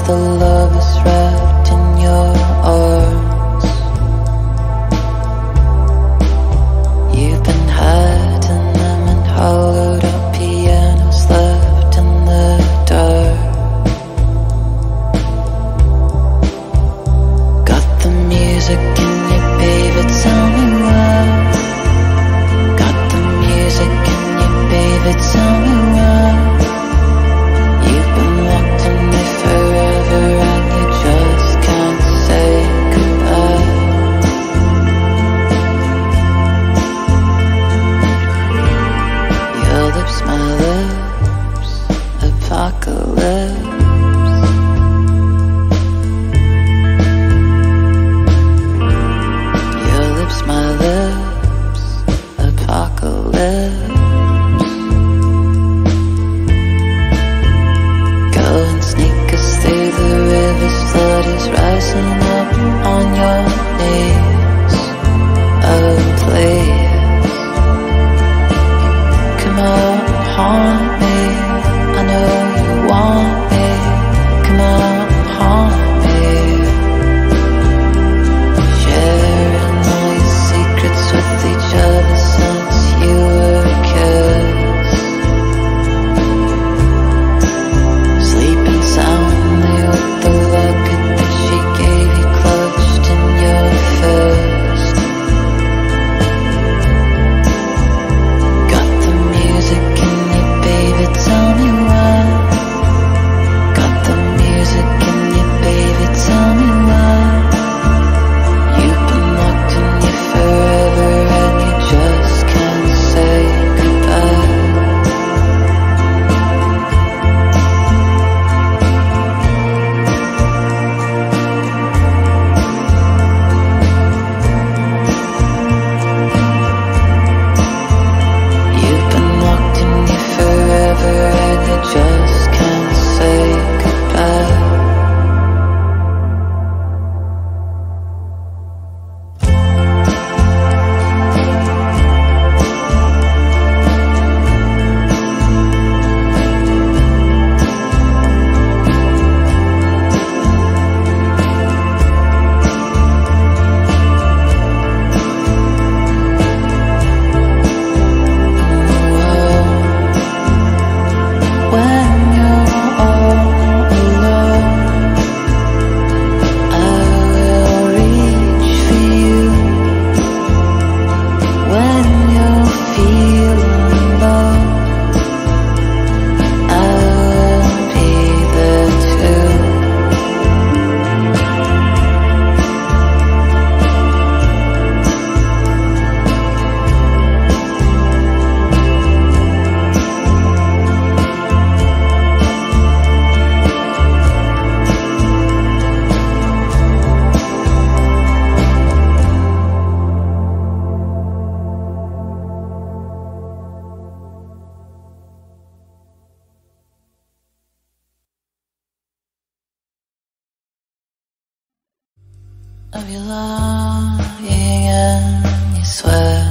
the lovers wrapped in your arms. You've been hiding them in hollowed up pianos left in the dark. Got the music in you, baby, tell me why. Got the music in you, baby, tell me why. You've been locked in me forever and you just can't say goodbye. Your lips, my lips, apocalypse. Your lips, my lips, apocalypse. Go and sneak us through the rivers, flood is rising up on your knees. Oh, please, come out and haunt me. I know you want me. Come out and haunt me. Sharing all your secrets with each other since you were kids. Sleeping soundly with the locket that she gave you clutched in your fist. Got the music in you, baby, tell me why. Got the music in you, baby, tell me why. You've been locked in you forever and you just can't say goodbye. You've been locked in you forever and you just can't say goodbye. When you're all alone, I will reach for you. When you're feeling low, I will be there too. Of you lying in your sweat.